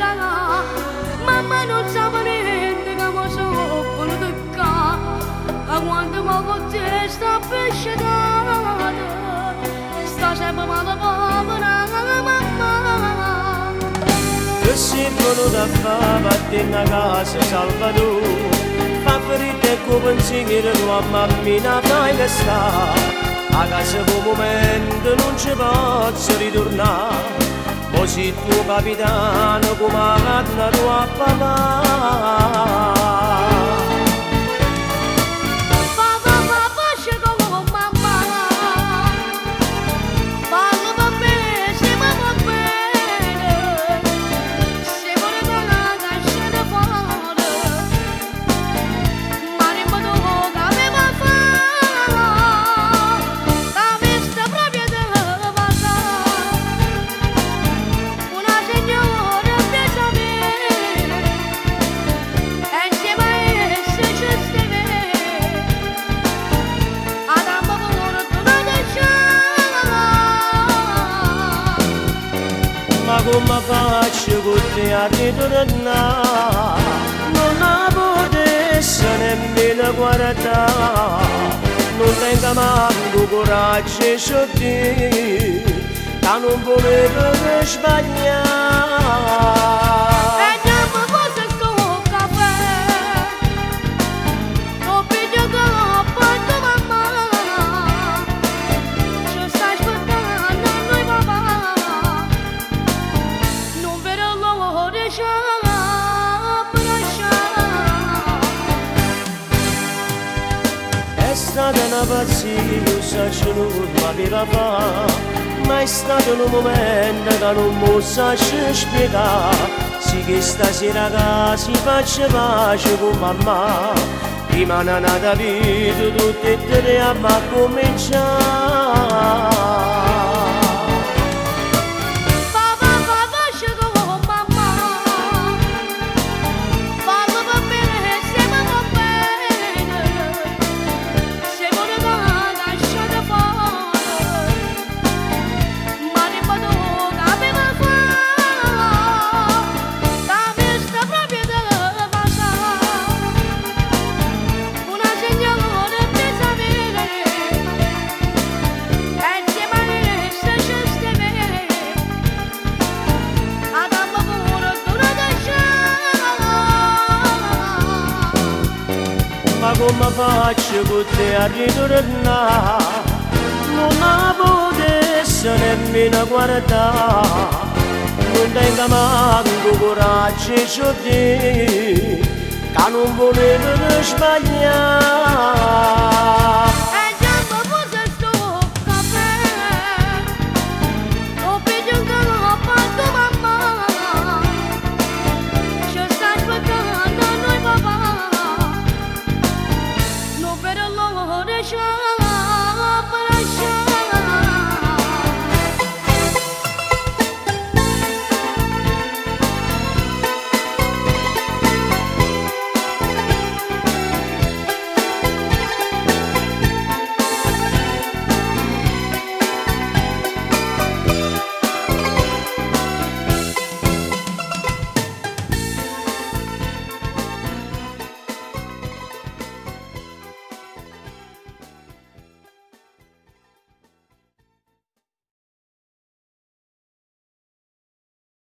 mamma non sa niente che mi sono voluta quando mi con te sta pescata sta sempre male povera mamma che si venuta a fare a casa Salvador fa ferite e con pensiero tua mammina fai che sta a casa per un momento non ci posso ritornare così tuo capitano come la tua papà come faccio con te a ritornare non la potessi nemmeno guardare non tengo manco coraggio e sciolti che non volevo sbagliare è stata una pazzia che io so non mi aveva fatto ma è stato un momento che non mi saggio spiegare sì che stasera che si faccia pace con mamma prima non è nata vita tutte e tre a cominciare ma come faccio con te a ritornare non la potessi nemmeno guardare non tengo manco coraggio e sciolti che non volevo sbagliare